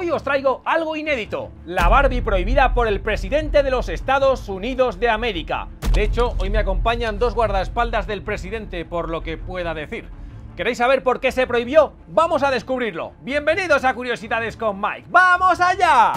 Hoy os traigo algo inédito, la Barbie prohibida por el presidente de los Estados Unidos de América. De hecho, hoy me acompañan dos guardaespaldas del presidente, por lo que pueda decir. ¿Queréis saber por qué se prohibió? Vamos a descubrirlo. Bienvenidos a Curiosidades con Mike. ¡Vamos allá!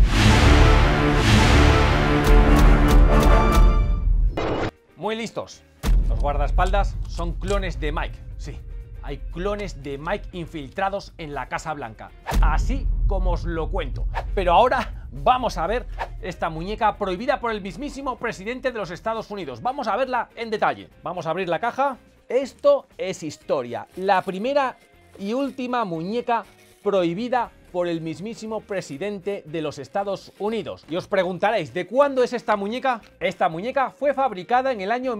Muy listos. Los guardaespaldas son clones de Mike. Sí, hay clones de Mike infiltrados en la Casa Blanca. Así como os lo cuento. Pero ahora vamos a ver esta muñeca prohibida por el mismísimo presidente de los Estados Unidos. Vamos a verla en detalle. Vamos a abrir la caja. Esto es historia. La primera y última muñeca prohibida por el mismísimo presidente de los Estados Unidos. Y os preguntaréis, ¿de cuándo es esta muñeca? Esta muñeca fue fabricada en el año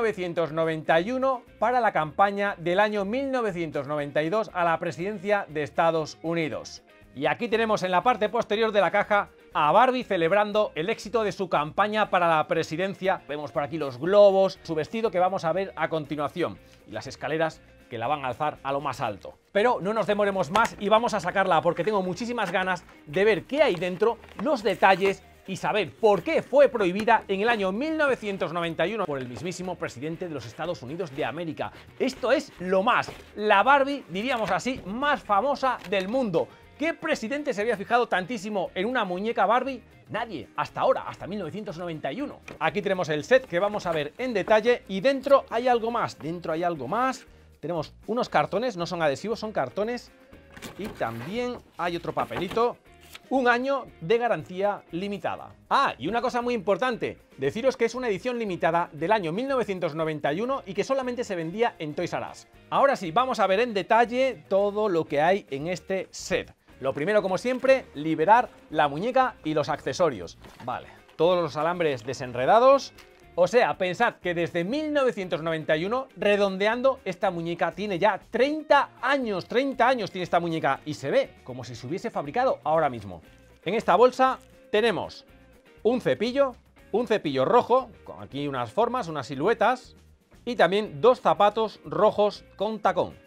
1991 para la campaña del año 1992 a la presidencia de Estados Unidos. Y aquí tenemos en la parte posterior de la caja a Barbie celebrando el éxito de su campaña para la presidencia. Vemos por aquí los globos, su vestido que vamos a ver a continuación y las escaleras que la van a alzar a lo más alto. Pero no nos demoremos más y vamos a sacarla porque tengo muchísimas ganas de ver qué hay dentro, los detalles y saber por qué fue prohibida en el año 1991 por el mismísimo presidente de los Estados Unidos de América. Esto es lo más, la Barbie, diríamos así, más famosa del mundo. ¿Qué presidente se había fijado tantísimo en una muñeca Barbie? Nadie, hasta ahora, hasta 1991. Aquí tenemos el set que vamos a ver en detalle y dentro hay algo más, Tenemos unos cartones, no son adhesivos, son cartones y también hay otro papelito. 1 año de garantía limitada. Ah, y una cosa muy importante, deciros que es una edición limitada del año 1991 y que solamente se vendía en Toys R Us. Ahora sí, vamos a ver en detalle todo lo que hay en este set. Lo primero, como siempre, liberar la muñeca y los accesorios. Vale, todos los alambres desenredados. O sea, pensad que desde 1991, redondeando, esta muñeca tiene ya 30 años tiene esta muñeca y se ve como si se hubiese fabricado ahora mismo. En esta bolsa tenemos un cepillo rojo, con aquí unas formas, unas siluetas, y también 2 zapatos rojos con tacón.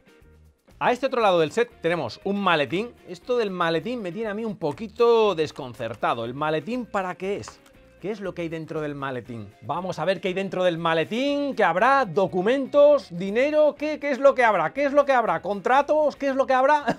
A este otro lado del set tenemos un maletín. Esto del maletín me tiene a mí un poquito desconcertado. ¿El maletín para qué es? ¿Qué es lo que hay dentro del maletín? Vamos a ver qué hay dentro del maletín, qué habrá, documentos, dinero, ¿qué es lo que habrá? ¿Qué es lo que habrá? ¿Contratos? ¿Qué es lo que habrá?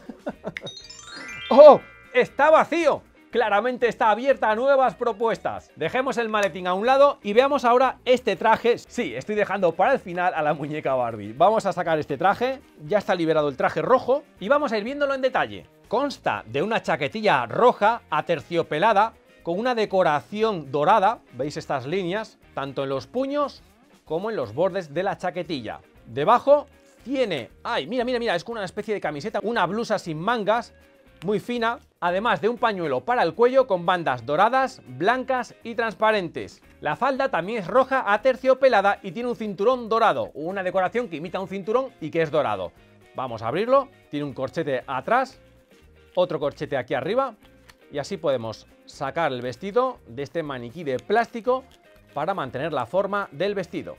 ¡Oh! ¡Está vacío! Claramente está abierta a nuevas propuestas. Dejemos el maletín a un lado y veamos ahora este traje. Sí, estoy dejando para el final a la muñeca Barbie. Vamos a sacar este traje, ya está liberado el traje rojo y vamos a ir viéndolo en detalle. Consta de una chaquetilla roja aterciopelada con una decoración dorada, veis estas líneas, tanto en los puños como en los bordes de la chaquetilla. Debajo tiene, ¡ay, mira! Es como una especie de camiseta, una blusa sin mangas, muy fina, además de un pañuelo para el cuello con bandas doradas, blancas y transparentes. La falda también es roja aterciopelada y tiene un cinturón dorado, una decoración que imita un cinturón y que es dorado. Vamos a abrirlo, tiene un corchete atrás, otro corchete aquí arriba, y así podemos sacar el vestido de este maniquí de plástico para mantener la forma del vestido.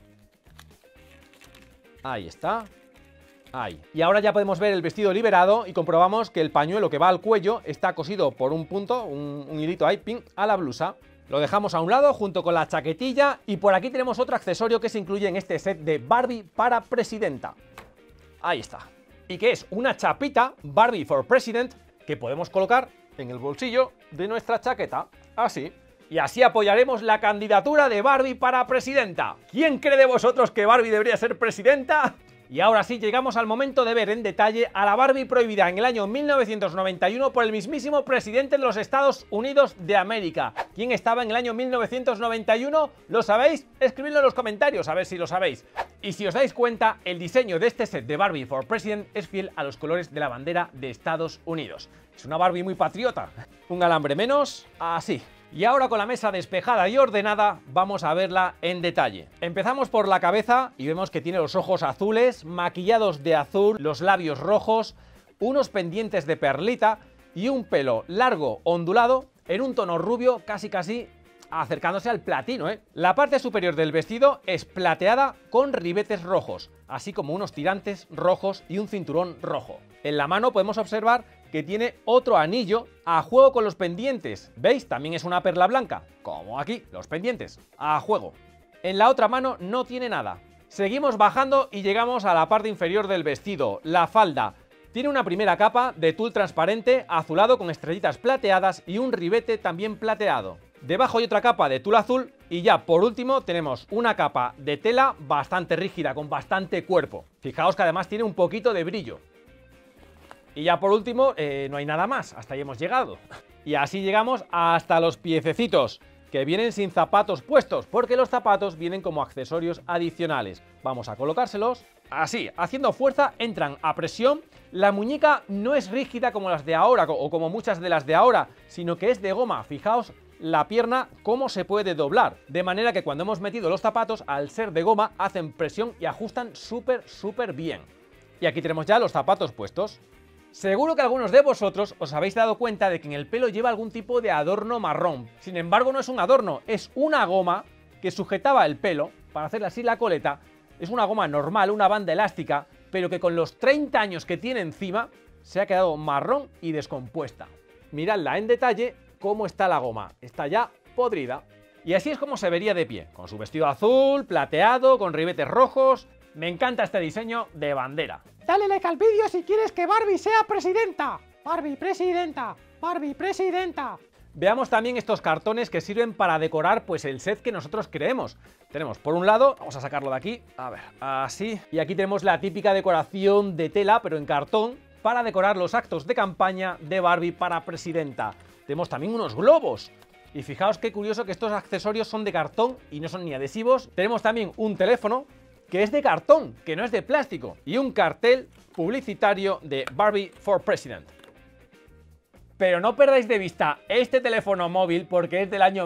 Ahí está. Ahí. Y ahora ya podemos ver el vestido liberado y comprobamos que el pañuelo que va al cuello está cosido por un punto, un hilito ahí, pin, a la blusa. Lo dejamos a un lado junto con la chaquetilla y por aquí tenemos otro accesorio que se incluye en este set de Barbie para presidenta. Ahí está. Y que es una chapita Barbie for President que podemos colocar en el bolsillo de nuestra chaqueta, así. Y así apoyaremos la candidatura de Barbie para presidenta. ¿Quién cree de vosotros que Barbie debería ser presidenta? Y ahora sí, llegamos al momento de ver en detalle a la Barbie prohibida en el año 1991 por el mismísimo presidente de los Estados Unidos de América. ¿Quién estaba en el año 1991? ¿Lo sabéis? Escribidlo en los comentarios a ver si lo sabéis. Y si os dais cuenta, el diseño de este set de Barbie for President es fiel a los colores de la bandera de Estados Unidos. Es una Barbie muy patriota. Un alambre menos, así. Y ahora con la mesa despejada y ordenada, vamos a verla en detalle. Empezamos por la cabeza y vemos que tiene los ojos azules, maquillados de azul, los labios rojos, unos pendientes de perlita y un pelo largo, ondulado, en un tono rubio casi acercándose al platino, ¿eh? La parte superior del vestido es plateada con ribetes rojos, así como unos tirantes rojos y un cinturón rojo. En la mano podemos observar que tiene otro anillo a juego con los pendientes. ¿Veis? También es una perla blanca, como aquí, los pendientes, a juego. En la otra mano no tiene nada. Seguimos bajando y llegamos a la parte inferior del vestido, la falda. Tiene una primera capa de tul transparente azulado con estrellitas plateadas y un ribete también plateado. Debajo hay otra capa de tul azul y ya por último tenemos una capa de tela bastante rígida, con bastante cuerpo. Fijaos que además tiene un poquito de brillo. Y ya por último no hay nada más, hasta ahí hemos llegado. Y así llegamos hasta los piececitos, que vienen sin zapatos puestos, porque los zapatos vienen como accesorios adicionales. Vamos a colocárselos. Así, haciendo fuerza, entran a presión. La muñeca no es rígida como las de ahora, o como muchas de las de ahora, sino que es de goma. Fijaos la pierna cómo se puede doblar, de manera que cuando hemos metido los zapatos, al ser de goma, hacen presión y ajustan súper bien. Y aquí tenemos ya los zapatos puestos. Seguro que algunos de vosotros os habéis dado cuenta de que en el pelo lleva algún tipo de adorno marrón. Sin embargo, no es un adorno, es una goma que sujetaba el pelo para hacerle así la coleta. Es una goma normal, una banda elástica, pero que con los 30 años que tiene encima se ha quedado marrón y descompuesta. Miradla en detalle cómo está la goma, está ya podrida. Y así es como se vería de pie, con su vestido azul, plateado, con ribetes rojos. Me encanta este diseño de bandera. Dale like al vídeo si quieres que Barbie sea presidenta. Barbie presidenta, Barbie presidenta. Veamos también estos cartones que sirven para decorar pues el set que nosotros creemos. Tenemos por un lado, vamos a sacarlo de aquí, a ver, así. Y aquí tenemos la típica decoración de tela, pero en cartón, para decorar los actos de campaña de Barbie para presidenta. Tenemos también unos globos. Y fijaos qué curioso que estos accesorios son de cartón y no son ni adhesivos. Tenemos también un teléfono que es de cartón, que no es de plástico, y un cartel publicitario de Barbie for President. Pero no perdáis de vista este teléfono móvil porque es del año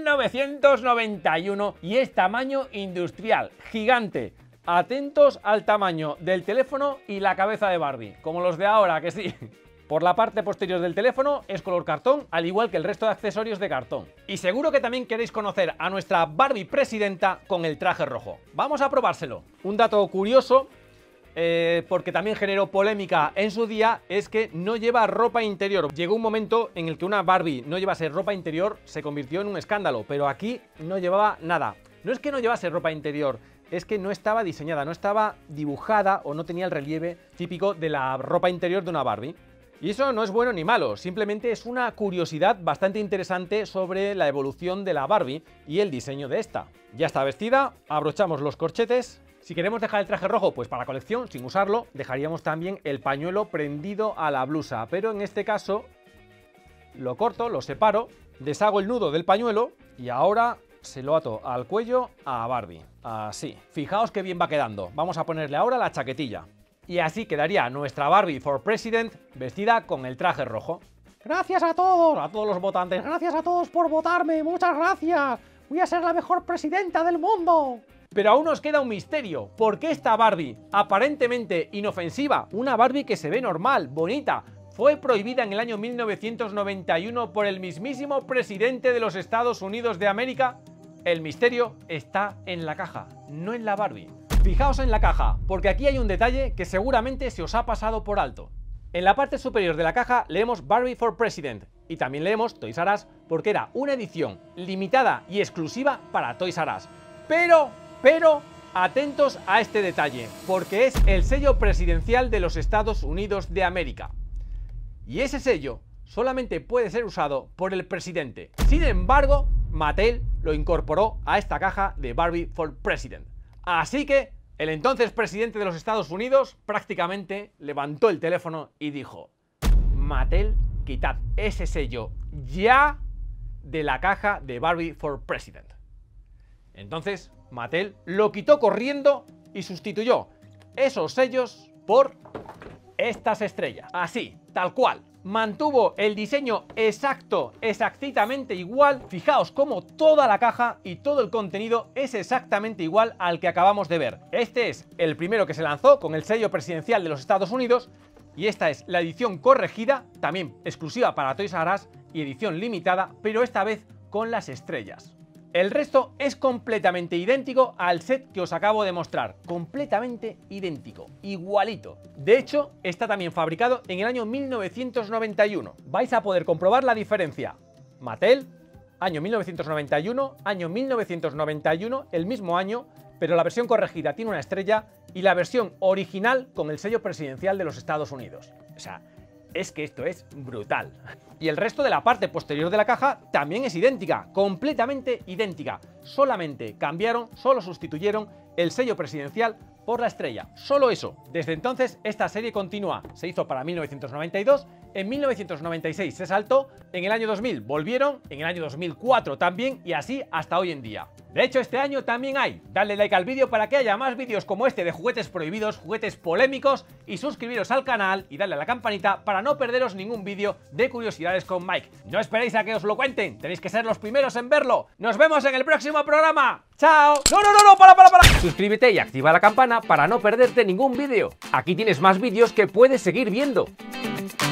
1991 y es tamaño industrial, gigante. Atentos al tamaño del teléfono y la cabeza de Barbie, como los de ahora, que sí. Por la parte posterior del teléfono es color cartón, al igual que el resto de accesorios de cartón. Y seguro que también queréis conocer a nuestra Barbie presidenta con el traje rojo. Vamos a probárselo. Un dato curioso, porque también generó polémica en su día, es que no lleva ropa interior. Llegó un momento en el que una Barbie no llevase ropa interior, se convirtió en un escándalo, pero aquí no llevaba nada. No es que no llevase ropa interior, es que no estaba diseñada, no estaba dibujada o no tenía el relieve típico de la ropa interior de una Barbie. Y eso no es bueno ni malo, simplemente es una curiosidad bastante interesante sobre la evolución de la Barbie y el diseño de esta. Ya está vestida, abrochamos los corchetes. Si queremos dejar el traje rojo, pues para colección, sin usarlo, dejaríamos también el pañuelo prendido a la blusa. Pero en este caso, lo corto, lo separo, deshago el nudo del pañuelo y ahora se lo ato al cuello a Barbie. Así. Fijaos qué bien va quedando. Vamos a ponerle ahora la chaquetilla. Y así quedaría nuestra Barbie for President vestida con el traje rojo. Gracias a todos los votantes, gracias a todos por votarme, muchas gracias. Voy a ser la mejor presidenta del mundo. Pero aún nos queda un misterio. ¿Por qué esta Barbie, aparentemente inofensiva, una Barbie que se ve normal, bonita, fue prohibida en el año 1991 por el mismísimo presidente de los Estados Unidos de América? El misterio está en la caja, no en la Barbie. Fijaos en la caja, porque aquí hay un detalle que seguramente se os ha pasado por alto. En la parte superior de la caja leemos Barbie for President y también leemos Toys R Us porque era una edición limitada y exclusiva para Toys R Us. Pero, atentos a este detalle, porque es el sello presidencial de los Estados Unidos de América. Y ese sello solamente puede ser usado por el presidente. Sin embargo, Mattel lo incorporó a esta caja de Barbie for President. Así que el entonces presidente de los Estados Unidos prácticamente levantó el teléfono y dijo: Mattel, quitad ese sello ya de la caja de Barbie for President. Entonces Mattel lo quitó corriendo y sustituyó esos sellos por estas estrellas. Así, tal cual. Mantuvo el diseño exactamente igual. Fijaos cómo toda la caja y todo el contenido es exactamente igual al que acabamos de ver. Este es el primero que se lanzó con el sello presidencial de los Estados Unidos y esta es la edición corregida, también exclusiva para Toys R Us y edición limitada, pero esta vez con las estrellas. El resto es completamente idéntico al set que os acabo de mostrar. Completamente idéntico, igualito. De hecho, está también fabricado en el año 1991. Vais a poder comprobar la diferencia. Mattel, año 1991, año 1991, el mismo año, pero la versión corregida tiene una estrella y la versión original con el sello presidencial de los Estados Unidos. O sea, es que esto es brutal. Y el resto de la parte posterior de la caja también es idéntica, completamente idéntica. Solamente cambiaron, solo sustituyeron el sello presidencial por la estrella. Solo eso. Desde entonces esta serie continúa. Se hizo para 1992, en 1996 se saltó, en el año 2000 volvieron, en el año 2004 también y así hasta hoy en día. De hecho, este año también hay. Dale like al vídeo para que haya más vídeos como este de juguetes prohibidos, juguetes polémicos y suscribiros al canal y darle a la campanita para no perderos ningún vídeo de curiosidades con Mike. No esperéis a que os lo cuenten, tenéis que ser los primeros en verlo. ¡Nos vemos en el próximo programa! ¡Chao! ¡No! ¡Para! Suscríbete y activa la campana para no perderte ningún vídeo. Aquí tienes más vídeos que puedes seguir viendo.